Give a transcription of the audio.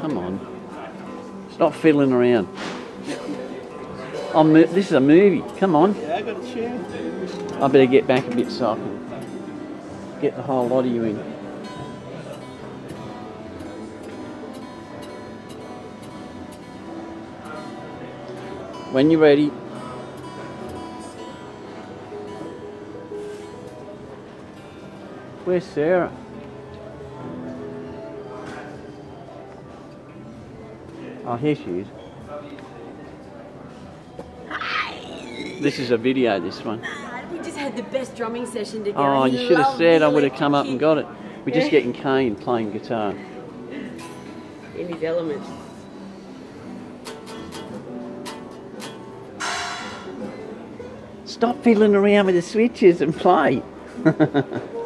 come on. Stop fiddling around. This is a movie. Come on. Yeah, I got a tune. I better get back a bit so I can get the whole lot of you in. When you're ready. Where's Sarah? Oh, here she is. This is a video, this one. We just had the best drumming session together. Oh, you should have said I would have come up and got it. We're just Yeah. getting Kane playing guitar. In his element. Stop fiddling around with the switches and play.